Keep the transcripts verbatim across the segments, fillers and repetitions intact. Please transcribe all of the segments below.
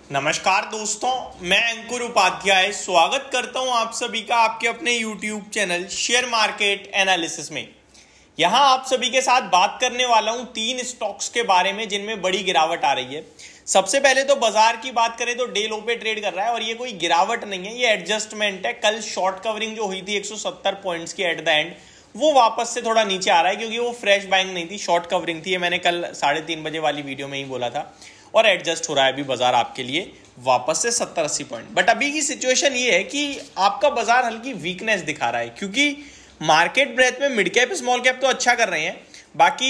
नमस्कार दोस्तों, मैं अंकुर उपाध्याय स्वागत करता हूं आप सभी का आपके अपने YouTube channel share market analysis में। यहां आप सभी के साथ बात करने वाला हूं तीन स्टॉक्स के बारे में जिनमें बड़ी गिरावट आ रही है। सबसे पहले तो बाजार की बात करें तो डे लो पे ट्रेड कर रहा है और ये कोई गिरावट नहीं है, ये एडजस्टमेंट है। कल शॉर्ट कवरिंग जो हुई थी एक सौ सत्तर पॉइंट्स की एट द एंड, वो वापस से थोड़ा नीचे आ रहा है क्योंकि वो फ्रेश बाइंग नहीं थी, शॉर्ट कवरिंग थी। ये मैंने कल साढ़े तीन बजे वाली वीडियो में ही बोला था और एडजस्ट हो रहा है अभी बाजार आपके लिए वापस से सत्तर अस्सी पॉइंट। बट अभी की सिचुएशन ये है कि आपका बाजार हल्की वीकनेस दिखा रहा है क्योंकि मार्केट ब्रेथ में मिड कैप स्मॉल कैप तो अच्छा कर रहे हैं। बाकी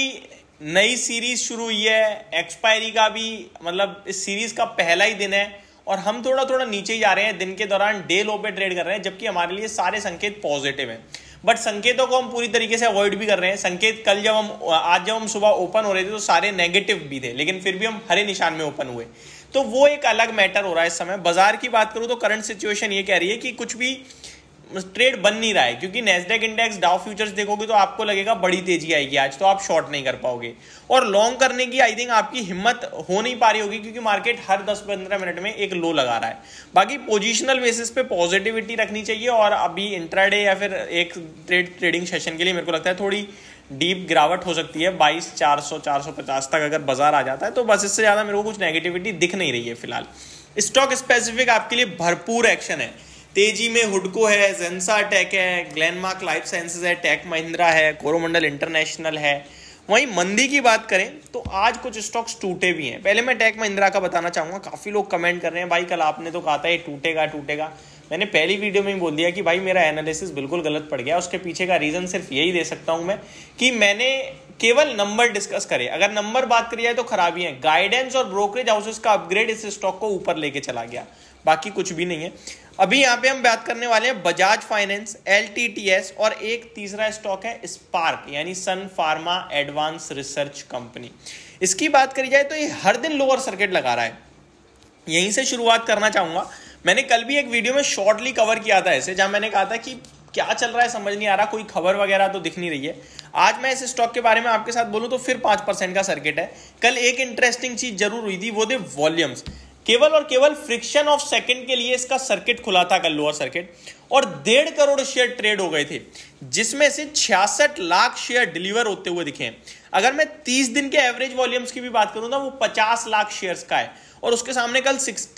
नई सीरीज शुरू हुई है, एक्सपायरी का भी मतलब इस सीरीज का पहला ही दिन है और हम थोड़ा थोड़ा नीचे ही जा रहे हैं। दिन के दौरान डे लो पे ट्रेड कर रहे हैं जबकि हमारे लिए सारे संकेत पॉजिटिव हैं, बट संकेतों को हम पूरी तरीके से अवॉइड भी कर रहे हैं। संकेत कल जब हम आज जब हम सुबह ओपन हो रहे थे तो सारे नेगेटिव भी थे, लेकिन फिर भी हम हरे निशान में ओपन हुए, तो वो एक अलग मैटर हो रहा है इस समय। बाजार की बात करूं तो करंट सिचुएशन ये कह रही है कि कुछ भी ट्रेड बन नहीं रहा है क्योंकि नैस्डैक इंडेक्स डाउ फ्यूचर्स देखोगे तो आपको लगेगा बड़ी तेजी आएगी आज, तो आप शॉर्ट नहीं कर पाओगे और लॉन्ग करने की आई थिंक आपकी हिम्मत हो नहीं पा रही होगी क्योंकि मार्केट हर दस पंद्रह मिनट में एक लो लगा रहा है। बाकी पोजिशनल बेसिस पे पॉजिटिविटी रखनी चाहिए और अभी इंट्राडे या फिर एक ट्रेड ट्रेडिंग सेशन के लिए मेरे को लगता है थोड़ी डीप गिरावट हो सकती है। बाईस चार सौ चार सौ पचास तक अगर बाजार आ जाता है तो बस, इससे ज्यादा मेरे को कुछ नेगेटिविटी दिख नहीं रही है फिलहाल। स्टॉक स्पेसिफिक आपके लिए भरपूर एक्शन है। तेजी में हुडको है, जेंसा टेक है, ग्लेनमार्क लाइफ साइंसेज है, टेक महिंद्रा है, कोरोमंडल इंटरनेशनल है। वहीं मंदी की बात करें तो आज कुछ स्टॉक्स टूटे भी हैं। पहले मैं टेक महिंद्रा का बताना चाहूंगा। काफी लोग कमेंट कर रहे हैं भाई कल आपने तो कहा था ये टूटेगा टूटेगा। मैंने पहली वीडियो में ही बोल दिया कि भाई मेरा एनालिसिस बिल्कुल गलत पड़ गया। उसके पीछे का रीजन सिर्फ यही दे सकता हूं मैं कि मैंने केवल नंबर डिस्कस करे। अगर नंबर बात करी जाए तो खराबी है, गाइडेंस और ब्रोकरेज हाउसेस का अपग्रेड इस स्टॉक को ऊपर लेके चला गया, बाकी कुछ भी नहीं है। अभी यहाँ पे हम बात करने वाले हैं बजाज फाइनेंस, एलटीटीएस और एक तीसरा स्टॉक है स्पार्क यानी Sun Pharma advance research company. इसकी बात करी जाए तो ये हर दिन लोअर सर्किट लगा रहा है। यहीं से शुरुआत करना चाहूंगा। मैंने कल भी एक वीडियो में शॉर्टली कवर किया था ऐसे, जहां मैंने कहा था कि क्या चल रहा है समझ नहीं आ रहा, कोई खबर वगैरह तो दिख नहीं रही है। आज मैं इस स्टॉक के बारे में आपके साथ बोलूं तो फिर पांच परसेंट का सर्किट है। कल एक इंटरेस्टिंग चीज जरूर हुई थी, वो थे वॉल्यूम्स। केवल और केवल फ्रिक्शन ऑफ सेकंड के लिए इसका सर्किट खुला था कल, लोअर सर्किट, और डेढ़ करोड़ शेयर ट्रेड हो गए थे जिसमें से छियासठ लाख शेयर डिलीवर होते हुए दिखे। अगर मैं तीस दिन के एवरेज वॉल्यूम्स की भी बात करूं ना, वो पचास लाख शेयर्स का है और उसके सामने कल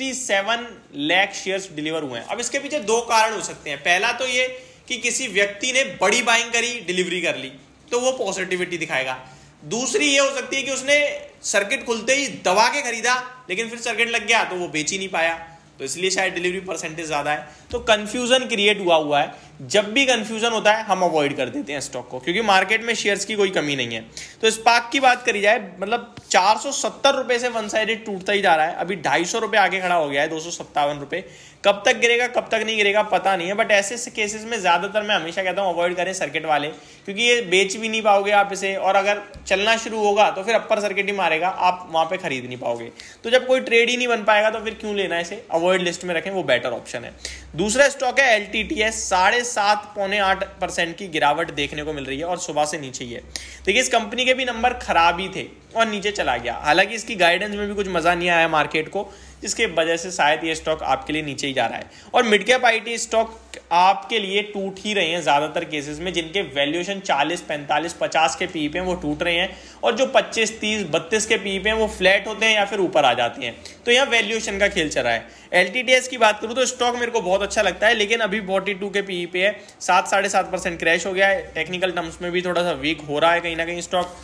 सड़सठ लाख शेयर्स डिलीवर हुए हैं। अब इसके पीछे दो कारण हो सकते हैं। पहला तो ये कि किसी व्यक्ति ने बड़ी बाइंग करी, डिलीवरी कर ली, तो वो पॉजिटिविटी दिखाएगा। दूसरी ये हो सकती है कि उसने सर्किट खुलते ही दबा के खरीदा लेकिन फिर सर्किट लग गया तो वो बेच ही नहीं पाया, तो इसलिए शायद डिलीवरी परसेंटेज ज्यादा है। तो कंफ्यूजन क्रिएट हुआ हुआ है। जब भी कंफ्यूजन होता है हम अवॉइड कर देते हैं स्टॉक को क्योंकि मार्केट में शेयर्स की कोई कमी नहीं है। तो स्पार्क की बात करी जाए, मतलब चार सौ सत्तर रुपए से वन साइडेड टूटता ही जा रहा है। अभी ढाई सौ रुपए आगे खड़ा हो गया है, दो सौ सत्तावन रुपए। कब तक गिरेगा कब तक नहीं गिरेगा पता नहीं है, बट ऐसे केसेस में ज्यादातर मैं हमेशा कहता हूं अवॉइड करें सर्किट वाले क्योंकि ये बेच भी नहीं पाओगे आप इसे, और अगर चलना शुरू होगा तो फिर अपर सर्किट ही मारेगा, आप वहां पे खरीद नहीं पाओगे। तो जब कोई ट्रेड ही नहीं बन पाएगा तो फिर क्यों लेना, इसे अवॉइड लिस्ट में रखें, वो बेटर ऑप्शन है। दूसरा स्टॉक है एलटीटीएस। साढ़े सात पौने आठ परसेंट की गिरावट देखने को मिल रही है और सुबह से नीचे ही है। देखिए इस कंपनी के भी नंबर खराब ही थे और नीचे चला गया। हालांकि इसकी गाइडेंस में भी कुछ मजा नहीं आया मार्केट को, जिसके वजह से शायद ये स्टॉक आपके लिए नीचे ही जा रहा है। और मिड कैप आईटी स्टॉक आपके लिए टूट ही रहे हैं ज्यादातर केसेस में, जिनके वैल्यूएशन चालीस पैंतालीस पचास के पी पे हैं वो टूट रहे हैं, और जो पच्चीस तीस बत्तीस के पी पे हैं वो फ्लैट होते हैं या फिर ऊपर आ जाते हैं। तो यहाँ वैल्यूएशन का खेल चल रहा है। एलटीटीएस की बात करूं तो स्टॉक मेरे को बहुत अच्छा लगता है, लेकिन अभी बयालीस के पी पे है, सात साढ़े सात परसेंट क्रैश हो गया है। टेक्निकल टर्म्स में भी थोड़ा सा वीक हो रहा है कहीं ना कहीं स्टॉक।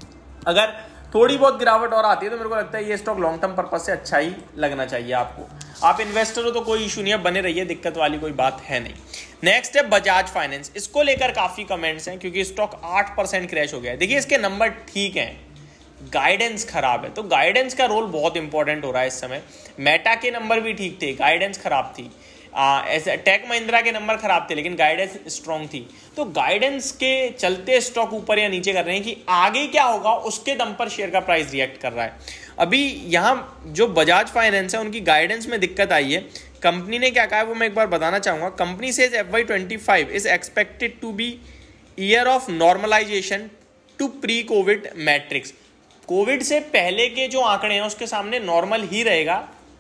अगर थोड़ी बहुत गिरावट और आती है तो मेरे को लगता है ये स्टॉक लॉन्ग टर्म पर्पज से अच्छा ही लगना चाहिए आपको। आप इन्वेस्टर हो तो कोई इशू नहीं है, बने रहिए, दिक्कत वाली कोई बात है नहीं। नेक्स्ट है बजाज फाइनेंस। इसको लेकर काफी कमेंट्स हैं क्योंकि स्टॉक आठ परसेंट क्रैश हो गया है। देखिए इसके नंबर ठीक हैं, गाइडेंस खराब है, तो गाइडेंस का रोल बहुत इंपॉर्टेंट हो रहा है इस समय। मेटा के नंबर भी ठीक थे, गाइडेंस खराब थी। ऐसे टेक महिंद्रा के नंबर खराब थे लेकिन गाइडेंस स्ट्रॉन्ग थी। तो गाइडेंस के चलते स्टॉक ऊपर या नीचे कर रहे हैं कि आगे क्या होगा उसके दम पर शेयर का प्राइस रिएक्ट कर रहा है। अभी यहाँ जो बजाज फाइनेंस है उनकी गाइडेंस में दिक्कत आई है। कंपनी ने क्या कहा है वो मैं एक बार बताना चाहूंगा। Company says F Y twenty five is expected to be year of normalisation to pre covid metrics. Covid से पहले के जो आंकड़े हैं उसके सामने नॉर्मल ही रहेगा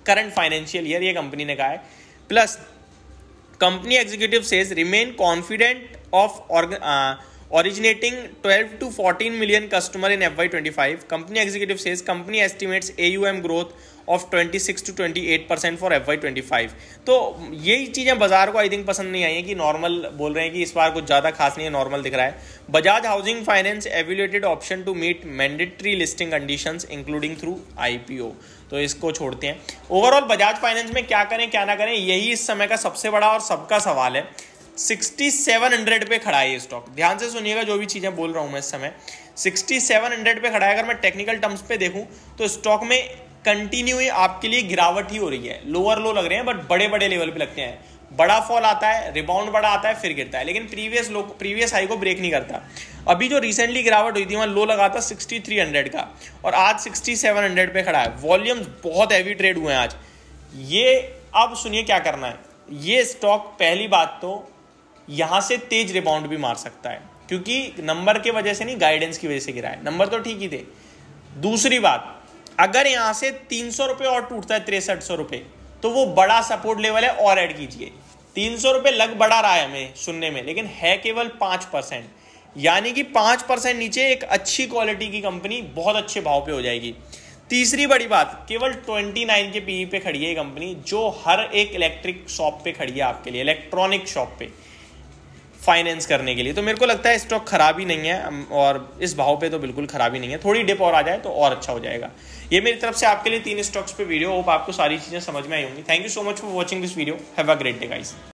करंट फाइनेंशियल ईयर, ये कंपनी ने कहा है। Plus company executive says remain confident of originating twelve to fourteen million customer in F Y twenty-five. Company executive says company estimates A U M growth of twenty-six to twenty-eight percent for F Y twenty-five. तो यही चीज़ें बाजार को I think पसंद नहीं आई है कि normal बोल रहे हैं कि इस बार कुछ ज़्यादा खास नहीं है, नॉर्मल दिख रहा है। Bajaj housing finance evaluated option to meet mandatory listing conditions including through I P O, तो इसको छोड़ते हैं। ओवरऑल बजाज फाइनेंस में क्या करें क्या ना करें, यही इस समय का सबसे बड़ा और सबका सवाल है। सिक्सटी सेवन हंड्रेड पे खड़ा है ये स्टॉक, ध्यान से सुनिएगा जो भी चीज़ें बोल रहा हूँ मैं इस समय। सिक्सटी सेवन हंड्रेड पे खड़ा है। अगर मैं टेक्निकल टर्म्स पे देखूँ तो स्टॉक में कंटिन्यू आपके लिए गिरावट ही हो रही है, लोअर लो लग रहे हैं बट बड़े बड़े लेवल पे लगते हैं। बड़ा फॉल आता है, रिबाउंड बड़ा आता है, फिर गिरता है, लेकिन प्रीवियस लो प्रीवियस हाई को ब्रेक नहीं करता। अभी जो रिसेंटली गिरावट हुई थी वहाँ लो लगा था सिक्सटी थ्री हंड्रेड का और आज सिक्सटी सेवन हंड्रेड पे खड़ा है। वॉल्यूम्स बहुत हैवी ट्रेड हुए हैं आज ये। अब सुनिए क्या करना है, ये स्टॉक पहली बात तो यहां से तेज रिबाउंड भी मार सकता है क्योंकि नंबर के वजह से नहीं, गाइडेंस की वजह से गिरा है। नंबर तो ठीक ही थे। दूसरी बात, अगर यहां से तीन सौ रुपए और टूटता है तिरसठ सौ रुपए तो वो बड़ा सपोर्ट लेवल है और ऐड कीजिए। तीन सौ रुपए लग बड़ा रहा है हमें सुनने में, लेकिन है केवल पांच परसेंट, यानी कि पांच परसेंट नीचे एक अच्छी क्वालिटी की कंपनी बहुत अच्छे भाव पे हो जाएगी। तीसरी बड़ी बात, केवल उनतीस के पीई पे खड़ी है ये कंपनी, जो हर एक इलेक्ट्रिक शॉप पे खड़ी है आपके लिए, इलेक्ट्रॉनिक शॉप पे फाइनेंस करने के लिए। तो मेरे को लगता है स्टॉक खराब ही नहीं है और इस भाव पे तो बिल्कुल खराब ही नहीं है। थोड़ी डिप और आ जाए तो और अच्छा हो जाएगा। ये मेरी तरफ से आपके लिए तीन स्टॉक्स पे वीडियो। होप आपको सारी चीजें समझ में आई होंगी। Thank you so much for watching this video. Have a great day guys.